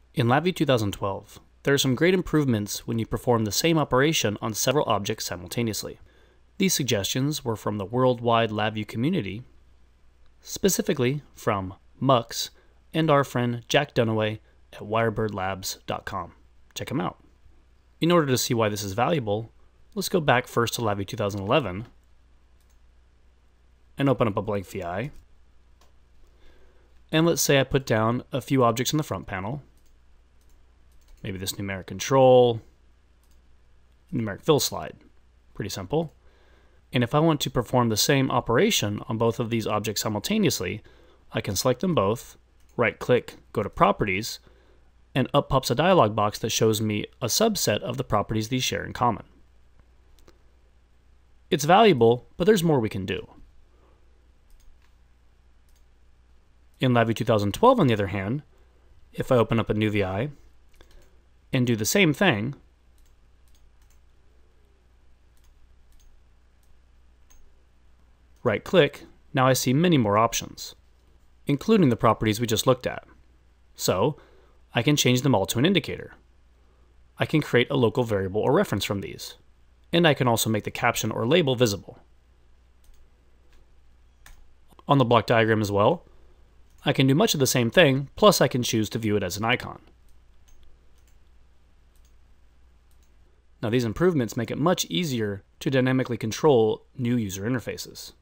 In LabVIEW 2012, there are some great improvements when you perform the same operation on several objects simultaneously. These suggestions were from the worldwide LabVIEW community, specifically from Mux and our friend Jack Dunaway at wirebirdlabs.com. Check him out. In order to see why this is valuable, let's go back first to LabVIEW 2011 and open up a blank VI. And let's say I put down a few objects in the front panel. Maybe this numeric control, numeric fill slide. Pretty simple. And if I want to perform the same operation on both of these objects simultaneously, I can select them both, right-click, go to Properties, and up pops a dialog box that shows me a subset of the properties these share in common. It's valuable, but there's more we can do. In LabVIEW 2012, on the other hand, if I open up a new VI and do the same thing, right-click, now I see many more options, including the properties we just looked at. So, I can change them all to an indicator. I can create a local variable or reference from these, and I can also make the caption or label visible. On the block diagram as well, I can do much of the same thing, plus I can choose to view it as an icon. Now these improvements make it much easier to dynamically control new user interfaces.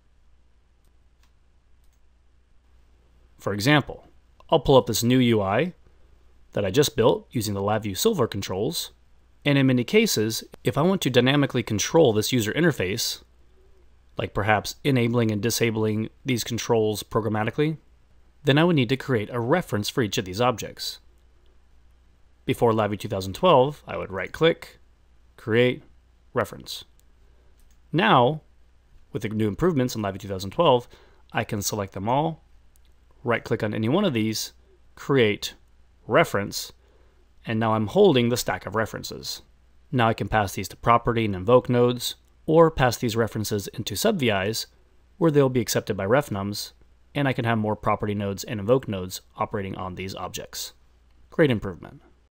For example, I'll pull up this new UI that I just built using the LabVIEW Silver controls, and in many cases, if I want to dynamically control this user interface, like perhaps enabling and disabling these controls programmatically, then I would need to create a reference for each of these objects. Before LabVIEW 2012, I would right-click, create, reference. Now, with the new improvements in LabVIEW 2012, I can select them all, right-click on any one of these, create, reference, and now I'm holding the stack of references. Now I can pass these to property and invoke nodes, or pass these references into sub-VIs, where they'll be accepted by refnums, and I can have more property nodes and invoke nodes operating on these objects. Great improvement.